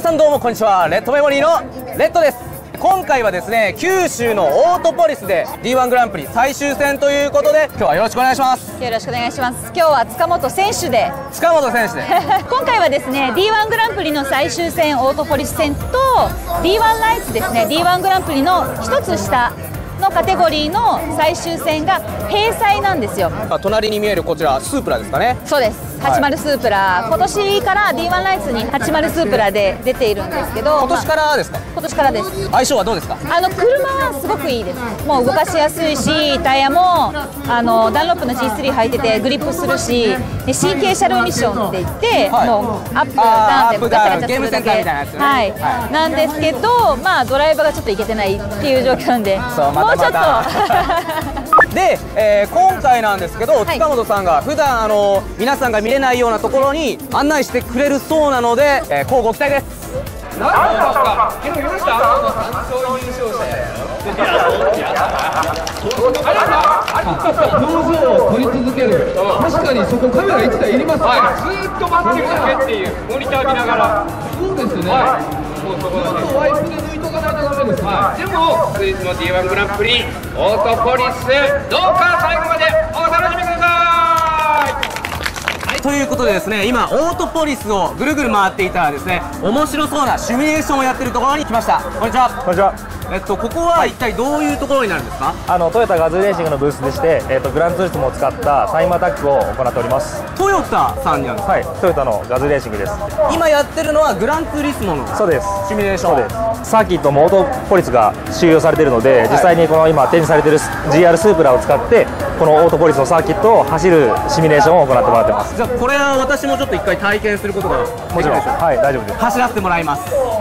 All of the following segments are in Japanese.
さんどうもこんにちは。レッドメモリーのレッドです。今回はですね、九州のオートポリスで D1 グランプリ最終戦ということで、今日はよろしくお願いします。 よろしくお願いします。今日は塚本選手で塚本選手で今回はですね D1 グランプリの最終戦オートポリス戦と D1 ライツですね D1 グランプリの一つ下のカテゴリーの最終戦が閉催なんですよ。 隣に見えるこちらスープラですかね。 そうです、80スープラ、今年から D1 ライツに80スープラで出ているんですけど、 今年からですか？ 今年からです。 相性はどうですか？ 車はすごくいいです。もう動かしやすいし、タイヤもダンロップの G3 履いててグリップするし、で神経車両ミッションって言って、 はい、 もうアップダウンでガチャガチャするだけ、 ゲームセンターみたいなやつね。 はい、はい、なんですけど、まあドライバーがちょっといけてないっていう状況なんで、もうちょっとで、今回なんですけど、塚本さんが普段皆さんが見れないようなところに案内してくれるそうなので、乞うご期待です。 何ですか？昨日許した？3勝優勝者や。表情を撮り続ける。確かにそこカメラ1台いりますね。ずーっと待ってるだけっていうモニター見ながら。そうですね。もうそこだけ。ワイプで抜いとかないとダメです。でもスイスの D1 グランプリオートポリスどうか最後までお楽しみください。 ということでですね、今オートポリスをぐるぐる回っていたらですね、面白そうなシミュレーションをやってるところに来ました。こんにちは。 こんにちは。 ここは一体どういうところになるんですか？ トヨタガズーレーシングのブースでして、グランツーリスモを使ったタイムアタックを行っております。 トヨタさんにあるんですか？ はい、トヨタのガズーレーシングです。 今やってるのはグランツーリスモのそうですシミュレーション。 そうです。サーキットもオートポリスが収容されているので、実際にこの今展示されている GR スープラを使ってこのオートポリスのサーキットを走るシミュレーションを行ってもらってます。 じゃあこれは私もちょっと一回体験することができるでしょうか？ もちろん、はい、大丈夫です。 走らせてもらいます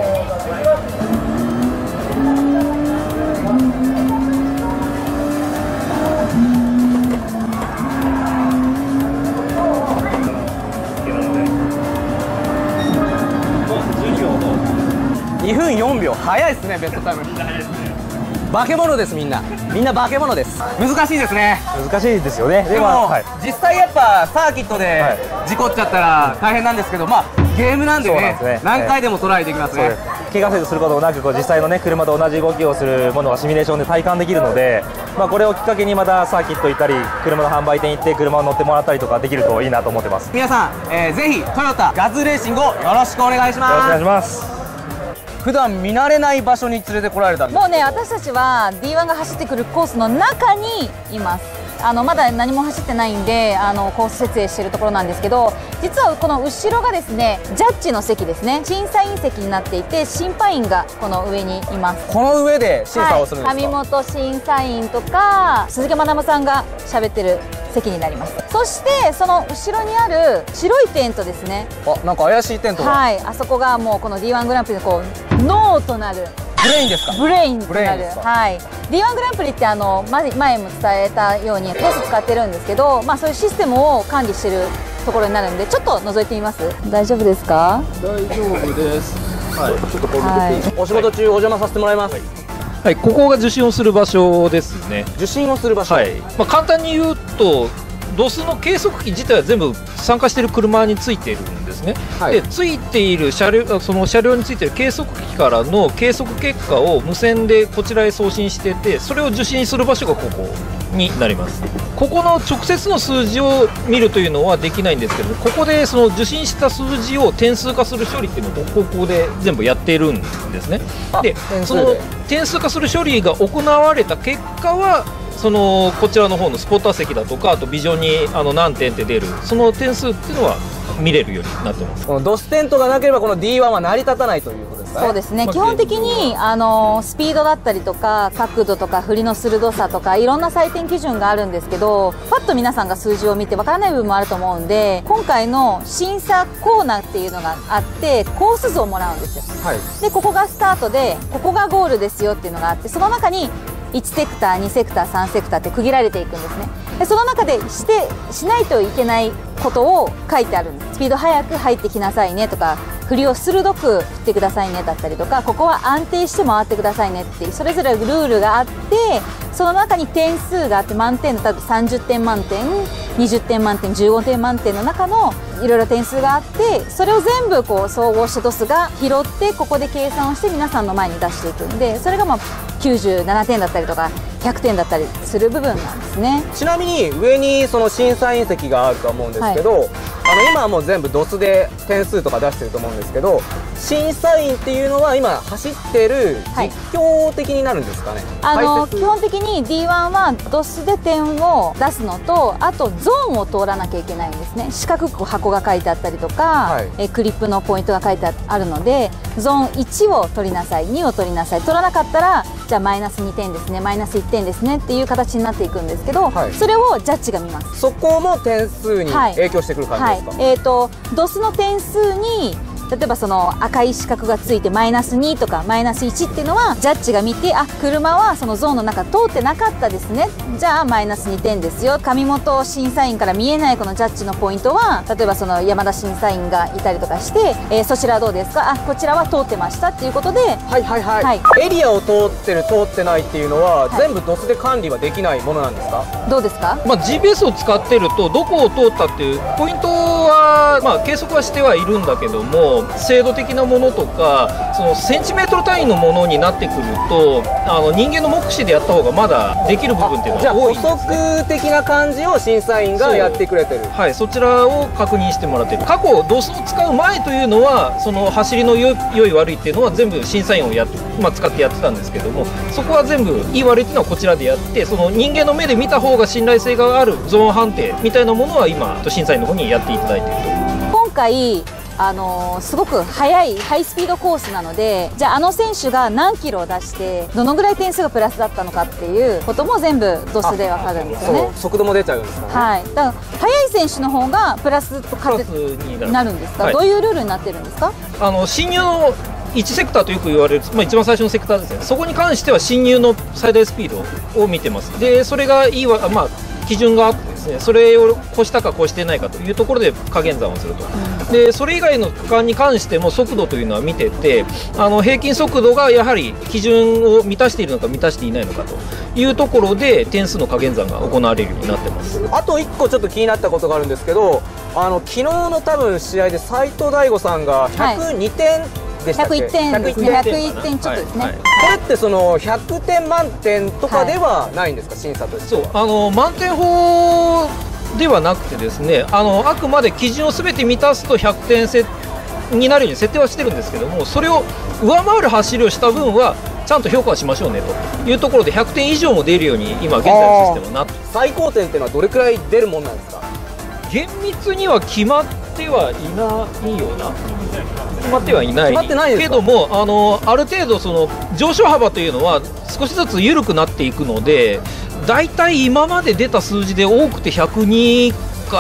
。2分4秒、早いですね。ベストタイム化け物です。みんな化け物です。難しいですね。 難しいですよね。 でも、実際やっぱサーキットで事故っちゃったら大変なんですけど、まあゲームなんでね、何回でもトライできますね。 怪我することもなく、実際のね車と同じ動きをするものがシミュレーションで体感できるので、これをきっかけにまたサーキット行ったり、車の販売店行って車を乗ってもらったりとかできるといいなと思ってます。 皆さん、ぜひトヨタガズーレーシングをよろしくお願いします。 よろしくお願いします。 普段見慣れない場所に連れてこられたんです。 もうね、私たちは D1 が走ってくるコースの中にいます。まだ何も走ってないんでコース設営しているところなんですけど、実はこの後ろがですねジャッジの席ですね。審査員席になっていて、審判員がこの上にいます。 この上で審査をするんですか？ 上本審査員とか鈴木学さんが喋ってる席になります。そしてその後ろにある白いテントですね。 なんか怪しいテントが。 はい、あそこがもうこの D1 グランプリのこう脳となるブレインですか？ ブレインとなる。はい、D1 グランプリって前も伝えたようにコース使ってるんですけど、そういうシステムを管理してるところになるんで、ちょっと覗いてみます。大丈夫ですか？ 大丈夫です。はい、ちょっとお仕事中お邪魔させてもらいます。 はい、ここが受信をする場所ですね。 受信をする場所。 はい。簡単に言うと、ドスの計測器自体は全部参加している車についているんですね。はい、でついている車両、その車両についている計測器からの計測結果を無線でこちらへ送信してて、それを受信する場所がここになります。ここの直接の数字を見るというのはできないんですけど、ここでその受信した数字を点数化する処理っていうのをここで全部やっているんですね。でその点数化する処理が行われた結果はこちらの方のスポッター席だとか、あとビジョンに何点って出るその点数っていうのは見れるようになってます。 このドステントがなければこの D1 は成り立たないということですかね。 そうですね、基本的にスピードだったりとか角度とか振りの鋭さとかいろんな採点基準があるんですけど、パッと皆さんが数字を見てわからない部分もあると思うんで、今回の審査コーナーっていうのがあってコース図をもらうんですよ。はい、でここがスタートでここがゴールですよっていうのがあって、その中に1セクター2セクター3セクターって区切られていくんですね。でその中でしないといけないことを書いてあるんです。スピード速く入ってきなさいねとか、振りを鋭く振ってくださいねだったりとか、ここは安定して回ってくださいねっていうそれぞれルールがあって、その中に点数があって、満点の多分30点満点 20点満点15点満点の中のいろいろ点数があって、それを全部こう総合してドスが拾ってここで計算をして皆さんの前に出していくんで、それがまあ97点だったりとか100点だったりする部分なんですね。 ちなみに上にその審査員席があると思うんですけど、今はもう全部ドスで点数とか出してると思うんですけど、審査員っていうのは今走ってる実況的になるんですかね。 基本的に D1 はドスで点を出すのと、あとゾーンを通らなきゃいけないんですね。四角く箱が書いてあったりとか、クリップのポイントが書いてあるので、ゾーン1を取りなさい、2を取りなさい、取らなかったらじゃあマイナス2点ですね、マイナス1点ですねっていう形になっていくんですけど、それをジャッジが見ます。 そこも点数に影響してくる感じですか。 ドスの点数に例えばその赤い四角がついてマイナス2とかマイナス1っていうのはジャッジが見て、あ、車はそのゾーンの中通ってなかったですね、じゃあマイナス2点ですよ。上本審査員から見えないこのジャッジのポイントは、例えばその山田審査員がいたりとかして、そちらはどうですか、あ、こちらは通ってましたっていうことで、 エリアを通ってる通ってないっていうのは、全部ドスで管理はできないものなんですか。 どうですか。 GPS を使ってるとどこを通ったっていうポイントは、計測はしてはいるんだけども、精度的なものとかそのセンチメートル単位のものになってくると、人間の目視でやった方がまだできる部分っていうのは多いんですね。 じゃあ補足的な感じを審査員がやってくれてる。 はい、そちらを確認してもらってる。過去ドスを使う前というのはその走りの良い悪いっていうのは全部審査員を使ってやってたんですけども、そこは全部いい悪いっていうのはこちらでやって、その人間の目で見た方が信頼性があるゾーン判定みたいなものは今審査員の方にやっていただいていると。 今回すごく速いハイスピードコースなので、じゃあ選手が何キロを出してどのぐらい点数がプラスだったのかっていうことも全部ドスで分かるんですよね。 速度も出ちゃうんですかね。 はい、だから速い選手の方がプラスとになるんですか、どういうルールになってるんですか。 進入の1セクターとよく言われる、一番最初のセクターですね。そこに関しては進入の最大スピードを見てます。でそれがいいわ、基準があってですね、それを越したか越してないかというところで加減算をすると、でそれ以外の区間に関しても速度というのは見てて、平均速度がやはり基準を満たしているのか満たしていないのかというところで点数の加減算が行われるようになってます。 あと1個ちょっと気になったことがあるんですけど、昨日の多分試合で斉藤大吾さんが102点、 101点ですね、101点ちょっとですね。これってその100点満点とかではないんですか、審査としては。 そう、満点法ではなくてですね、あくまで基準をすべて満たすと100点になるように設定はしてるんですけども、それを上回る走りをした分はちゃんと評価はしましょうねというところで100点以上も出るように今現在のシステムになって最高点っていうのはどれくらい出るもんなんですか。 厳密には決まってはいないような、決まってはいないけども、ある程度その上昇幅というのは少しずつ緩くなっていくので、だいたい今まで出た数字で多くて102か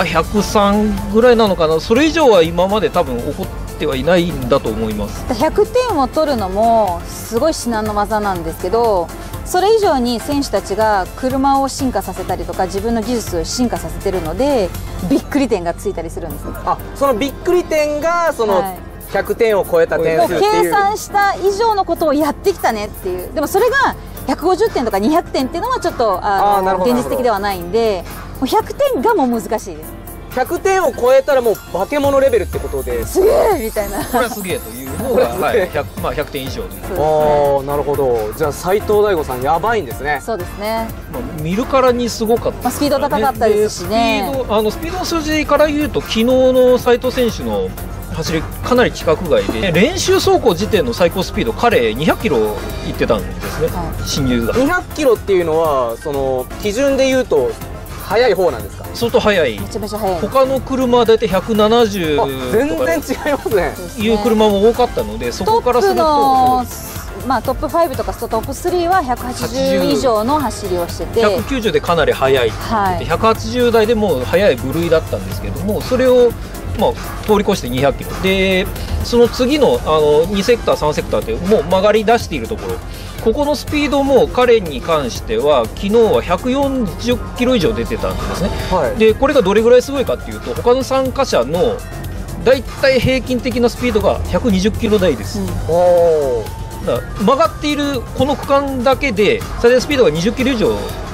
103ぐらいなのかな、それ以上は今まで多分起こってはいないんだと思います。 100点を取るのもすごい至難の技なんですけど、それ以上に選手たちが車を進化させたりとか自分の技術を進化させてるので、びっくり点がついたりするんです。 そのびっくり点がその100点を超えた点数っていう、 計算した以上のことをやってきたねっていう。でもそれが150点とか200点っていうのはちょっと現実的ではないんで、もう100点がもう難しいです。 100点を超えたらもう化け物レベルってことですげえみたいな、 これはすげえというのが、100点以上という。 なるほど。じゃあ斉藤大吾さんやばいんですね。 そうですね、 見るからにすごかった、 スピード高かったですしね。 スピードの数字から言うと昨日の斉藤選手の走りかなり規格外で、練習走行時点の最高スピード彼200キロいってたんですね、進入が 200キロっていうのはその基準で言うと速い方なんですか。 相当速い。 めちゃめちゃ速い。 他の車は大体170とか全然違いますね。 いう車も多かったので、そこからするとトップ5とかトップ3は180以上の走りをしてて、 190でかなり速いって言って、180台でもう速い部類だったんですけども、それを通り越して200キロで、その次の2セクター3セクターってもう曲がり出しているところ、ここのスピードも彼に関しては昨日は140キロ以上出てたんですね、でこれがどれぐらいすごいかっていうと、他の参加者のだいたい平均的なスピードが120キロ台です、だから曲がっているこの区間だけで最大スピードが20キロ以上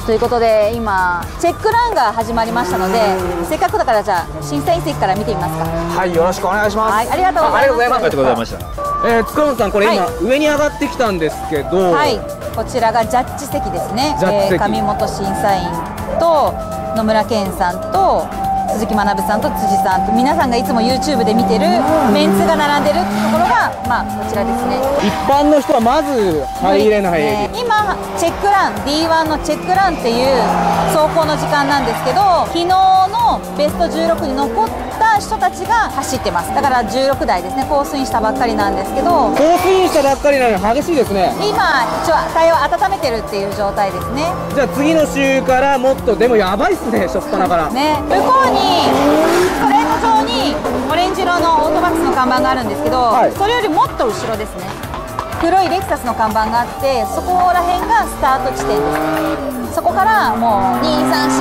ということで今チェックランが始まりましたので、せっかくだからじゃあ審査員席から見てみますか。 はい、よろしくお願いします。 はい、ありがとうございます。 ありがとうございました。 塚本さん、これ今、 は上に上がってきたんですけど、 はい、こちらがジャッジ席ですね。 ジャッジ席上本審査員と野村健さんと鈴木学さんと辻さんと、皆さんがいつも YouTube で見てるメンツが並んでるところが、まあ、こちらですね。 一般の人はまず入れないエリア。 今チェックラン D1 のチェックランっていう走行の時間なんですけど、昨日のベスト16に残った人たちが走ってます。だから16台ですね。コースインしたばっかりなんですけど、 コースインしたばっかりなのに激しいですね。 今一応タイヤを温めてるっていう状態ですね。 じゃあ次の週からもっと、でもやばいっすね、初っ端からね、向こうにストレート上にオレンジ色のオートバックスの看板があるんですけど、 はい、 それよりもっと後ろですね。黒いレクサスの看板があって、そこら辺がスタート地点です。そこからもう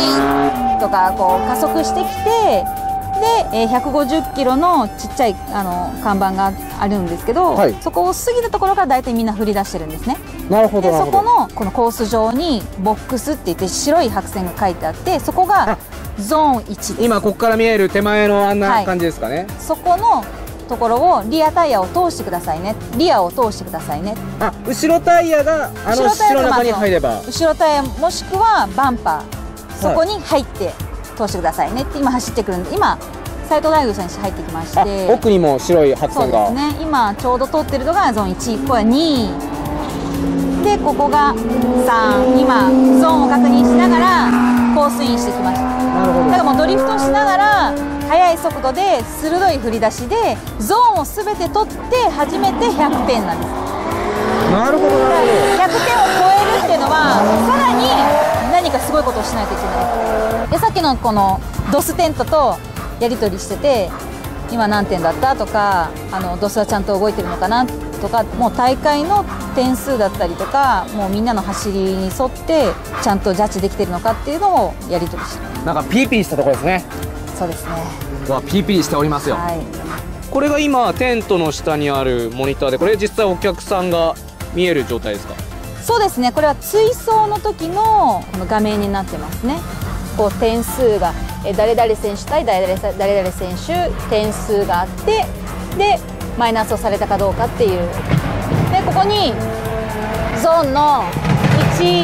234とかこう加速してきて、で150キロのちっちゃい看板があるんですけど、はい、そこを過ぎたところから大体みんな振り出してるんですね。 なるほど。 でそこのこのコース上にボックスって言って白い白線が書いてあって、そこがゾーン1です。 今ここから見える手前のあんな感じですかね。はい、 そこのところをリアタイヤを通してくださいね。リアを通してくださいね。 あ、後ろタイヤが後ろの中に入れば。 後ろタイヤもしくはバンパー、そこに入って通してくださいねって今走ってくるんで、今斉藤大宮選手入ってきまして、 奥にも白い白線が。 そうですね。今ちょうど通ってるのがゾーン1、ここは2で、ここが3。今ゾーンを確認しながらコースインしてきました。 なるほど。 だからもうドリフトしながら速い速度で鋭い振り出しでゾーンを全て取って初めて100点なんです。 なるほどなるほど。100点を超えるっていうのはさらに何かすごいことをしないといけない。でさっきのこのドステントとやり取りしてて、今何点だったとか、ドスはちゃんと動いてるのかなとか、もう大会の点数だったりとか、もうみんなの走りに沿ってちゃんとジャッジできてるのかっていうのをやり取りして、 なんかピーピーしたところですね。 そうですね。 わ、ピーピーしておりますよ。はい、これが今テントの下にあるモニターで、これ実際お客さんが見える状態ですか？ そうですね。これは追走の時のこの画面になってますね。こう点数が誰々選手対誰々選手点数があって、でマイナスをされたかどうかっていう。でここにゾーンの1、2、3で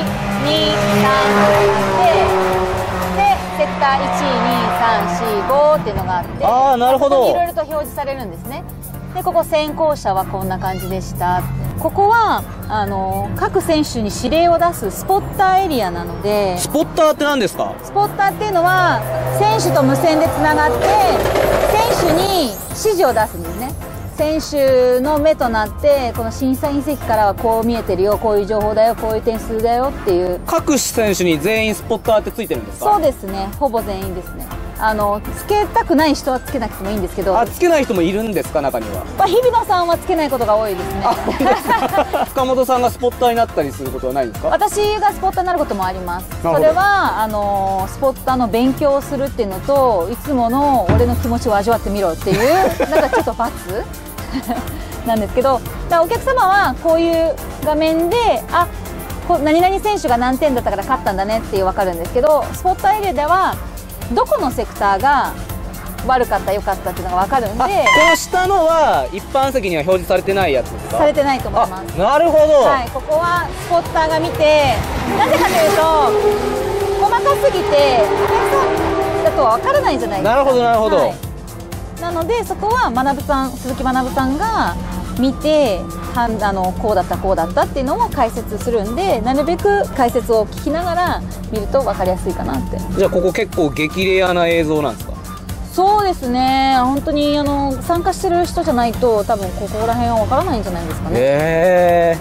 セクター1、2、3、4、5っていうのがあって、 ああ、なるほど。 ここにいろいろと表示されるんですね。でここ先行者はこんな感じでした。ここは各選手に指令を出すスポッターエリアなので。 スポッターって何ですか？ スポッターっていうのは選手と無線でつながって選手に指示を出すんですね。選手の目となって、この審査員席からはこう見えてるよ、こういう情報だよ、こういう点数だよっていう。各選手に全員スポッターってついてるんですか？ そうですね、ほぼ全員ですね。つけたくない人はつけなくてもいいんですけど。 つけない人もいるんですか、中には。 日比野さんはつけないことが多いですね。 塚本さんがスポッターになったりすることはないんですか？ 私がスポッターになることもあります。それはスポッターの勉強をするっていうのと、いつもの俺の気持ちを味わってみろっていうなんかちょっと罰なんですけど、だからお客様はこういう画面で何々選手が何点だったから勝ったんだねって分かるんですけど、スポッターエリアではどこのセクターが悪かった良かったっていうのが分かるんで。この下のは一般席には表示されてないやつですか？ されてないと思います。 なるほど。 はい、ここはスポッターが見て、なぜかというと細かすぎてお客さんだとは分からないじゃないですか。 なるほどなるほど。はい、 なのでそこは鈴木学さんが見て、こうだったこうだったっていうのを解説するんで、なるべく解説を聞きながら見ると分かりやすいかなって。 じゃあここ結構激レアな映像なんですか？ そうですね、本当に参加してる人じゃないと多分ここら辺は分からないんじゃないですかね。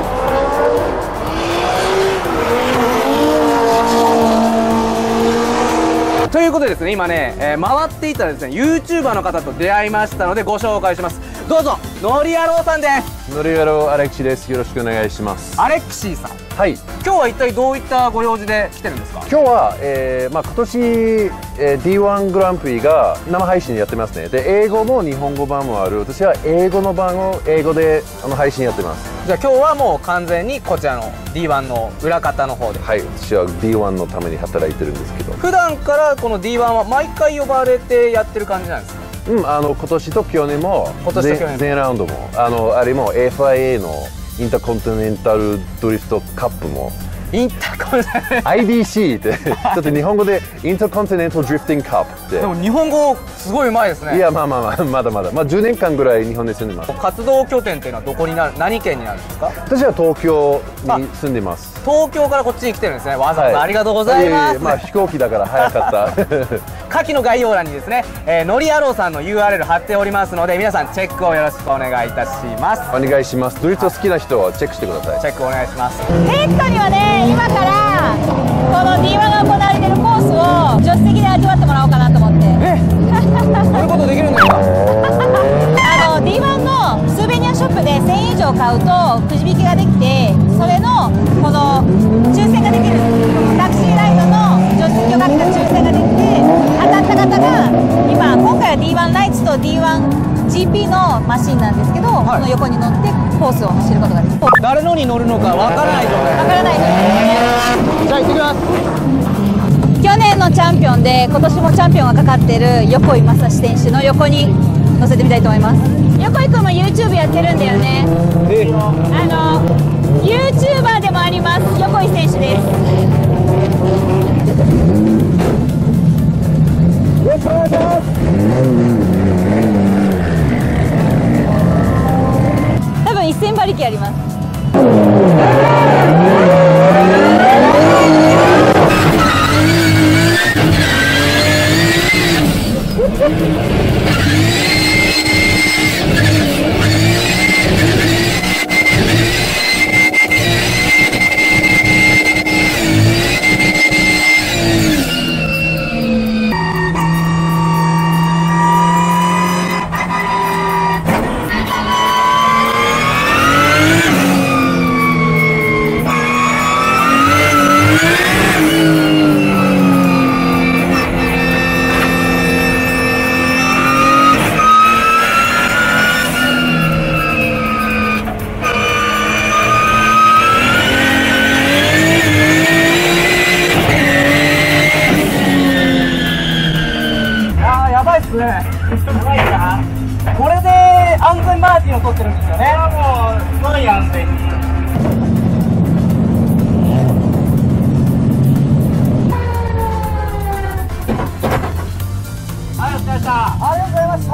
ということでですね、今ね、回っていたらですね、YouTuber の方と出会いましたのでご紹介します。どうぞ、ノリ野郎さんです。 ノリ野郎アレクシーです。よろしくお願いします。 アレクシーさん、 はい。 今日は一体どういったご用事で来てるんですか？ 今日は、今年、D1 グランプリが生配信やってますね。で、英語も日本語版もある。私は英語の版を英語で配信やってます。 じゃあ今日はもう完全にこちらの D1 の裏方の方で。 はい、私は D1 のために働いてるんですけど。 普段からこの D1 は毎回呼ばれてやってる感じなんですか？ うん、今年と去年も全ラウンドもあれも FIA のインターコンチネンタルドリフトカップもインターコンチネンタル IDC ってちょっと日本語でインターコンチネンタルドリフティングカップって。 でも日本語すごいうまいですね。 いやまだまだ、10年間ぐらい日本で住んでます。 活動拠点っていうのはどこになる、何県になるんですか？ 私は東京に住んでます。 東京からこっちに来てるんですね。わざわざありがとうございます。 まあ飛行機だから早かった下記の概要欄にですね、のりアローさんの URL 貼っておりますので、皆さんチェックをよろしくお願いいたします。 お願いします。ドリフト好きな人はチェックしてください。 チェックお願いします。 ペットにはね、今からこの D1 が行われてるコースを助手席で味わってもらおうかなと思って。 そういうことできるんですか？ D1 のスーベニアショップで1000円以上買うとくじ引きができて、それのこの抽選ができるタクシーライドの助手席をかけた抽選ができて、当たった方が今回は D1 ライツと D1GP のマシンなんですけど、この横に乗ってコースを走ることができる。 誰のに乗るのかわからない状態。 わからないですね。 じゃあ行ってきます。 去年のチャンピオンで今年もチャンピオンがかかっている横井正史選手の横に乗せてみたいと思います。横井君も YouTube やってるんだよね。YouTuber でもあります横井選手です。多分1000馬力あります。 これで安全マージンを取ってるんですよね。もうすごい安全に。はい、お疲れ様でした。ありがとうございました。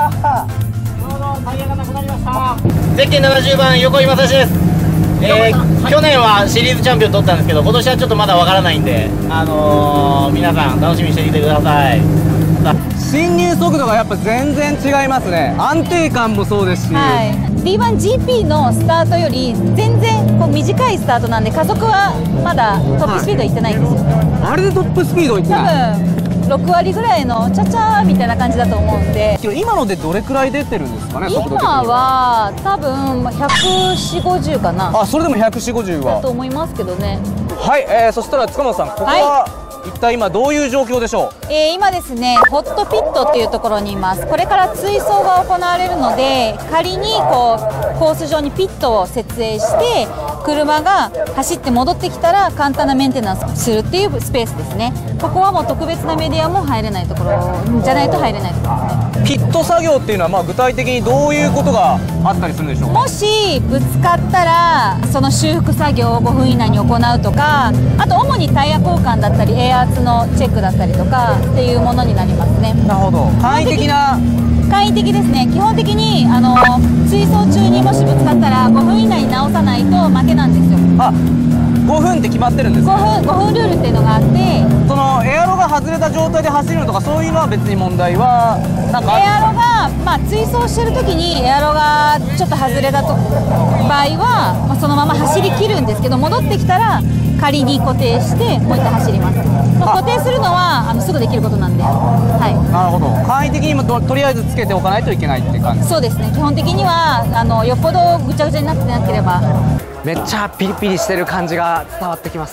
ちょうどタイヤがなくなりました。 ゼッケン70番横井正史です。去年はシリーズチャンピオン取ったんですけど、今年はちょっとまだわからないんで、皆さん楽しみにしていてください。 進入速度がやっぱ全然違いますね。安定感もそうですし、 D1GP のスタートより全然こう短いスタートなんで、加速はまだトップスピードいってないんですよ。 あれでトップスピードいってない？ 多分6割ぐらいのチャチャーみたいな感じだと思うんで。 今のでどれくらい出てるんですかね？速度的に今は多分140、50かな。 あ、それでも140、50はだと思いますけどね。 はい、そしたら塚本さん、ここは一体今どういう状況でしょう？ 今ですね、ホットピットっていうところにいます。これから追走が行われるので、仮にこうコース上にピットを設営して車が走って戻ってきたら簡単なメンテナンスするっていうスペースですね。ここはもう特別なメディアも入れないところじゃないと入れないところですね。 ピット作業っていうのは具体的にどういうことがあったりするんでしょうか？ もしぶつかったらその修復作業を5分以内に行うとか、あと主にタイヤ交換だったりエアーツのチェックだったりとかっていうものになりますね。 なるほど。簡易的な。 簡易的ですね。基本的に追走中にもしぶつかったら5分以内に直さないと負けなんですよ。 あ、5分って決まってるんですか ？5分ルールっていうのがあって、 そのエアロが外れた状態で走るのとかそういうのは別に問題はなんかあるんですか？ エアロが、追走してる時にエアロがちょっと外れた場合は、そのまま走り切るんですけど、戻ってきたら仮に固定してもう一回走ります。固定するのはすぐできることなんで、はい、 なるほど。簡易的にも とりあえずつけておかないといけないって感じ。 そうですね、基本的にはよっぽどぐちゃぐちゃになってなければ。 めっちゃピリピリしてる感じが伝わってきます。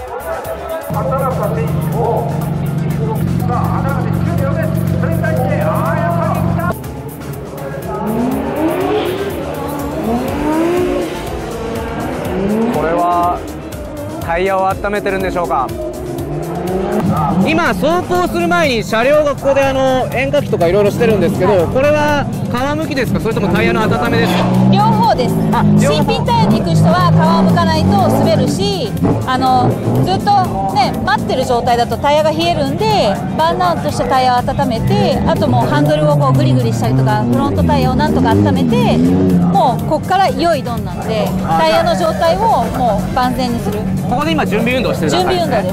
これはタイヤを温めてるんでしょうか。今走行する前に車両がここで塩化機とかいろいろしてるんですけど、これは皮むきですか、それともタイヤの温めですか？ 両方です。新品タイヤで行く人は皮をむかないと滑るし、ずっとね待ってる状態だとタイヤが冷えるんで、バーンアウトしてタイヤを温めて、あともうハンドルをこうグリグリしたりとか、フロントタイヤをなんとか温めて、もうここから良いドンなので、タイヤの状態をもう万全にする。 ここで今準備運動してる準備運動です。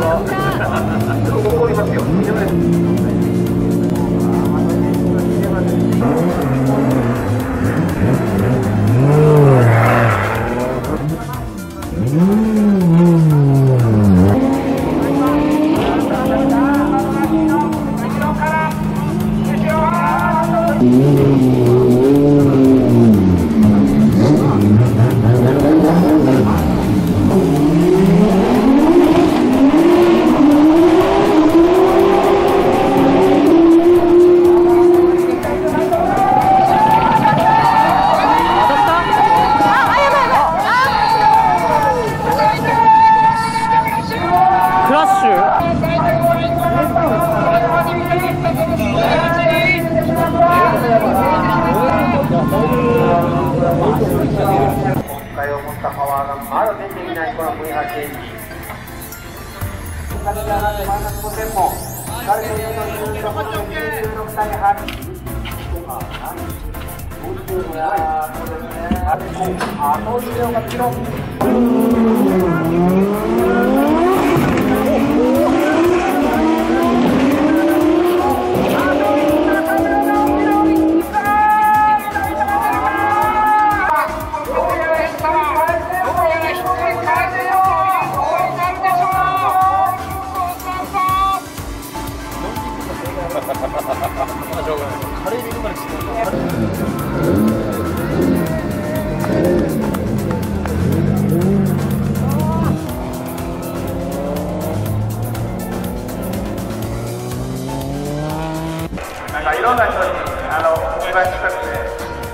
いろんな人にお願いしたくて、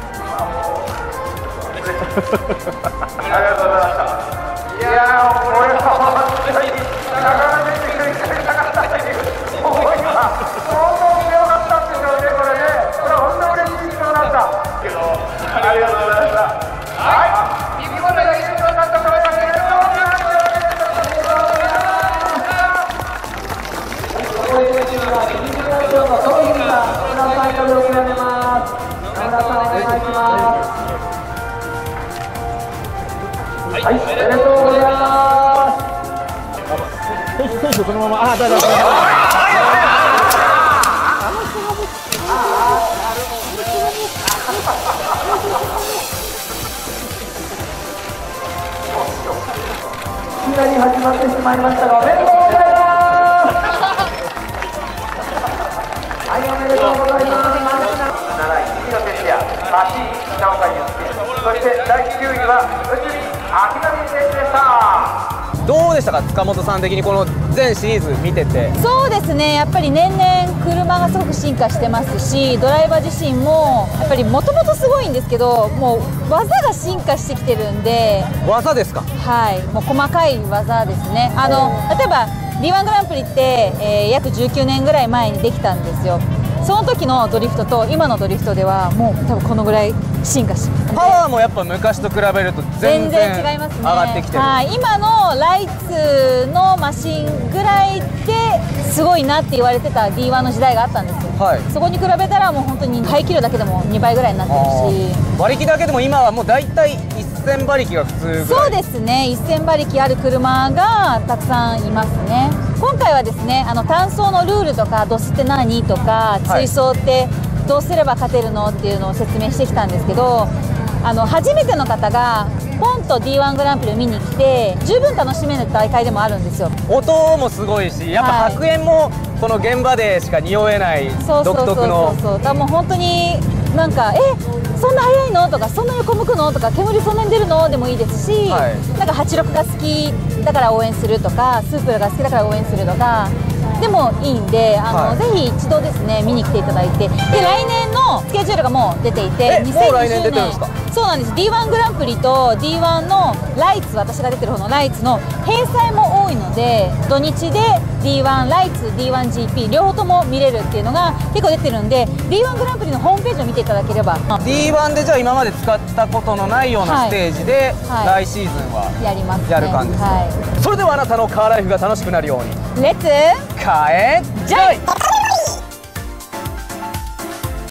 ありがとうございました。いやー、俺は本当に長野で一緒になかったっていう思いが相当強かったんでしょうね、これね。これ本当に嬉しい人だったけど、ありがとうございました。はい、右骨が優勝になったと思います。はい、おめでとうございます。選手そのまま、だ。いきなり始まってしまいましたが、おめでとうございます。はい、おめでとうございます。7位、杉野哲也、8位、北岡祐介、そして第9位は内海明成選手でした。 どうでしたか、塚本さん的にこの全シリーズ見てて。 そうですね、やっぱり年々車がすごく進化してますし、ドライバー自身もやっぱりもともとすごいんですけど、もう技が進化してきてるんで。 技ですか？ はい、もう細かい技ですね。例えば D1 グランプリって、約19年ぐらい前にできたんですよ。その時のドリフトと今のドリフトではもう多分このぐらい進化してます。 パワーもやっぱ昔と比べると全然違いますね。 上がってきてる。 はい、今のライツのマシンぐらいですごいなって言われてた D1 の時代があったんですよ。はい、そこに比べたらもう本当に排気量だけでも2倍ぐらいになってるし、 馬力だけでも今はもう大体1000馬力が普通ぐらい。 そうですね、1000馬力ある車がたくさんいますね。今回はですね、単走のルールとかドスって何とか追走ってどうすれば勝てるのっていうのを説明してきたんですけど、 初めての方がポンと D1 グランプリを見に来て十分楽しめる大会でもあるんですよ。 音もすごいし、やっぱ白煙もこの現場でしか匂えない独特の。 だからもう本当になんかそんな速いのとか、そんな横向くのとか、煙そんなに出るのでもいいですし、なんか86が好きだから応援するとか、スープラが好きだから応援するとかでもいいんで、ぜひ一度ですね見に来ていただいて、で来年のスケジュールがもう出ていて、 もう来年出てるんですか？ そうなんです。 D1 グランプリと D1 のライツ、私が出てる方のライツの閉鎖も多いので、土日で D1 ライツ D1GP 両方とも見れるっていうのが結構出てるんで、 D1 グランプリのホームページを見ていただければ、 D1 でじゃあ今まで使ったことのないようなステージで、来シーズンはやりますね。 やる感じですね。それではあなたのカーライフが楽しくなるように、 レッツカーエンジョイ。